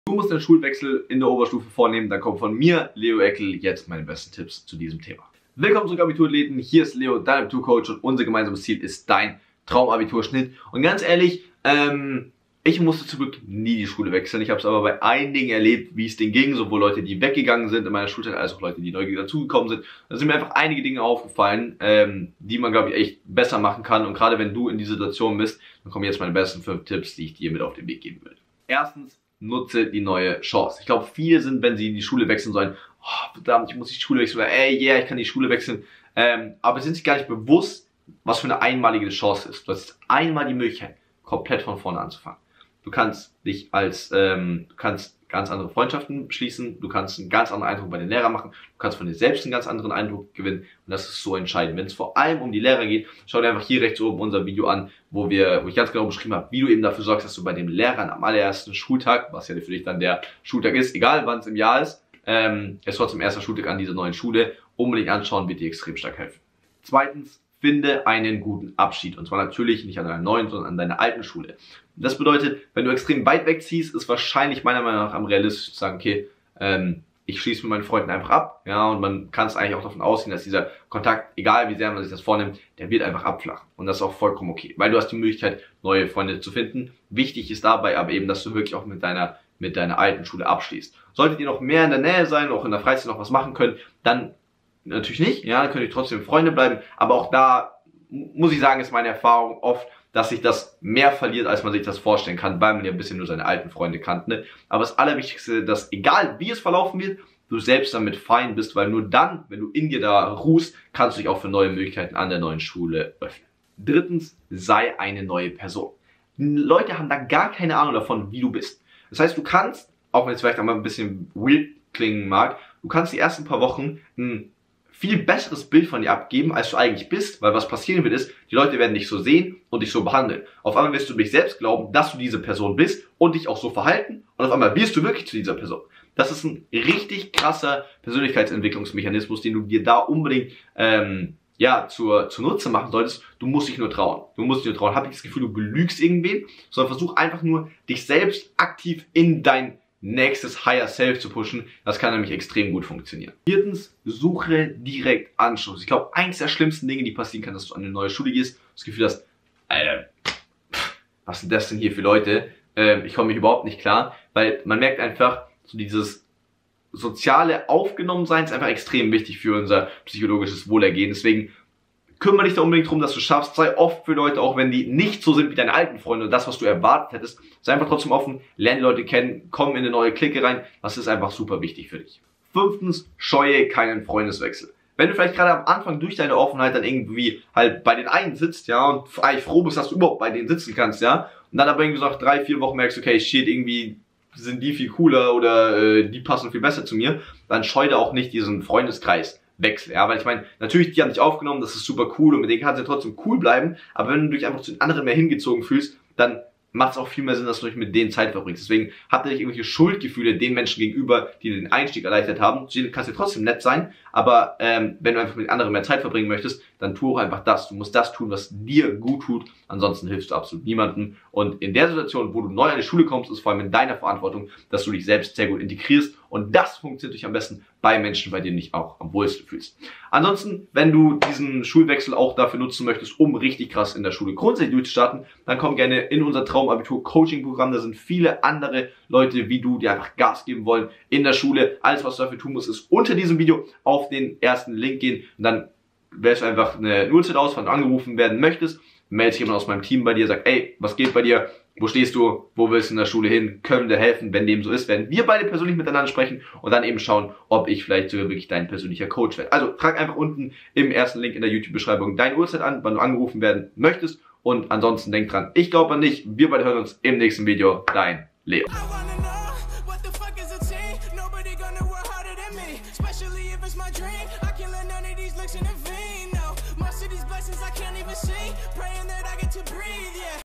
Du musst einen Schulwechsel in der Oberstufe vornehmen, dann kommt von mir, Leo Eckel, jetzt meine besten Tipps zu diesem Thema. Willkommen zurück, Abiturathleten, hier ist Leo, dein Abiturcoach, und unser gemeinsames Ziel ist dein Traumabiturschnitt. Und ganz ehrlich, ich musste zum Glück nie die Schule wechseln. Ich habe es aber bei einigen erlebt, wie es denen ging, sowohl Leute, die weggegangen sind in meiner Schulzeit, als auch Leute, die neu dazugekommen sind. Da sind mir einfach einige Dinge aufgefallen, die man, glaube ich, echt besser machen kann. Und gerade wenn du in dieser Situation bist, dann kommen jetzt meine besten 5 Tipps, die ich dir mit auf den Weg geben will. Erstens, nutze die neue Chance. Ich glaube, viele sind, wenn sie in die Schule wechseln sollen, oh, verdammt, ich muss die Schule wechseln, oder ey, yeah, ich kann die Schule wechseln. Aber sind sich gar nicht bewusst, was für eine einmalige Chance ist. Du hast einmal die Möglichkeit, komplett von vorne anzufangen. Du kannst dich du kannst ganz andere Freundschaften schließen, du kannst einen ganz anderen Eindruck bei den Lehrern machen, du kannst von dir selbst einen ganz anderen Eindruck gewinnen, und das ist so entscheidend. Wenn es vor allem um die Lehrer geht, schau dir einfach hier rechts oben unser Video an, wo ich ganz genau beschrieben habe, wie du eben dafür sorgst, dass du bei den Lehrern am allerersten Schultag, was ja für dich dann der Schultag ist, egal wann es im Jahr ist, es trotzdem erster Schultag an dieser neuen Schule, unbedingt anschauen, wird dir extrem stark helfen. Zweitens, finde einen guten Abschied. Und zwar natürlich nicht an deiner neuen, sondern an deiner alten Schule. Das bedeutet, wenn du extrem weit wegziehst, ist wahrscheinlich meiner Meinung nach am realistischsten zu sagen, okay, ich schließe mit meinen Freunden einfach ab. Ja, und man kann es eigentlich auch davon ausgehen, dass dieser Kontakt, egal wie sehr man sich das vornimmt, der wird einfach abflachen. Und das ist auch vollkommen okay, weil du hast die Möglichkeit, neue Freunde zu finden. Wichtig ist dabei aber eben, dass du wirklich auch mit deiner alten Schule abschließt. Solltet ihr noch mehr in der Nähe sein, auch in der Freizeit noch was machen können, dann natürlich nicht, ja, dann könnt ihr trotzdem Freunde bleiben, aber auch da muss ich sagen, ist meine Erfahrung oft, dass sich das mehr verliert, als man sich das vorstellen kann, weil man ja ein bisschen nur seine alten Freunde kannte. Ne? Aber das Allerwichtigste, dass egal wie es verlaufen wird, du selbst damit fein bist, weil nur dann, wenn du in dir da ruhst, kannst du dich auch für neue Möglichkeiten an der neuen Schule öffnen. Drittens, sei eine neue Person. Leute haben da gar keine Ahnung davon, wie du bist. Das heißt, du kannst, auch wenn es vielleicht einmal ein bisschen weird klingen mag, du kannst die ersten paar Wochen ein viel besseres Bild von dir abgeben, als du eigentlich bist, weil was passieren wird ist, die Leute werden dich so sehen und dich so behandeln. Auf einmal wirst du dich selbst glauben, dass du diese Person bist und dich auch so verhalten, und auf einmal wirst du wirklich zu dieser Person. Das ist ein richtig krasser Persönlichkeitsentwicklungsmechanismus, den du dir da unbedingt zunutze machen solltest. Du musst dich nur trauen. Hab ich das Gefühl, du belügst irgendwen, sondern versuch einfach nur, dich selbst aktiv in dein nächstes Higher Self zu pushen. Das kann nämlich extrem gut funktionieren. Viertens, suche direkt Anschluss. Ich glaube, eins der schlimmsten Dinge, die passieren kann, dass du an eine neue Schule gehst, das Gefühl hast, Alter, was sind das denn hier für Leute? Ich komme mich überhaupt nicht klar, weil man merkt einfach, so dieses soziale Aufgenommensein ist einfach extrem wichtig für unser psychologisches Wohlergehen. Deswegen kümmere dich da unbedingt drum, dass du schaffst. Sei oft für Leute, auch wenn die nicht so sind wie deine alten Freunde und das, was du erwartet hättest. Sei einfach trotzdem offen, lerne die Leute kennen, komm in eine neue Clique rein. Das ist einfach super wichtig für dich. Fünftens, scheue keinen Freundeswechsel. Wenn du vielleicht gerade am Anfang durch deine Offenheit dann irgendwie halt bei den einen sitzt, ja, und eigentlich froh bist, dass du überhaupt bei denen sitzen kannst, ja, und dann aber irgendwie so nach 3-4 Wochen merkst, okay, shit, irgendwie sind die viel cooler oder die passen viel besser zu mir, dann scheu da auch nicht diesen Freundeskreis wechseln, ja, weil ich meine, natürlich, die haben dich aufgenommen, das ist super cool und mit denen kannst du ja trotzdem cool bleiben, aber wenn du dich einfach zu den anderen mehr hingezogen fühlst, dann macht es auch viel mehr Sinn, dass du dich mit denen Zeit verbringst. Deswegen habt ihr nicht irgendwelche Schuldgefühle den Menschen gegenüber, die den Einstieg erleichtert haben. Du kannst ja trotzdem nett sein, aber wenn du einfach mit anderen mehr Zeit verbringen möchtest, dann tu auch einfach das. Du musst das tun, was dir gut tut, ansonsten hilfst du absolut niemandem. Und in der Situation, wo du neu an die Schule kommst, ist vor allem in deiner Verantwortung, dass du dich selbst sehr gut integrierst, und das funktioniert natürlich am besten bei Menschen, bei denen du dich auch am wohlsten fühlst. Ansonsten, wenn du diesen Schulwechsel auch dafür nutzen möchtest, um richtig krass in der Schule grundsätzlich durchzustarten, dann komm gerne in unser Traumabitur-Coaching-Programm. Da sind viele andere Leute wie du, die einfach Gas geben wollen in der Schule. Alles, was du dafür tun musst, ist unter diesem Video auf den ersten Link gehen, und dann wählst du einfach eine Uhrzeit aus, wann du angerufen werden möchtest. Meldet sich jemand aus meinem Team bei dir, sagt, ey, was geht bei dir? Wo stehst du? Wo willst du in der Schule hin? Können wir dir helfen? Wenn dem so ist, werden wir beide persönlich miteinander sprechen und dann eben schauen, ob ich vielleicht sogar wirklich dein persönlicher Coach werde. Also trag einfach unten im ersten Link in der YouTube-Beschreibung deine Uhrzeit an, wann du angerufen werden möchtest, und ansonsten denk dran, ich glaube an dich. Wir beide hören uns im nächsten Video. Dein Leo.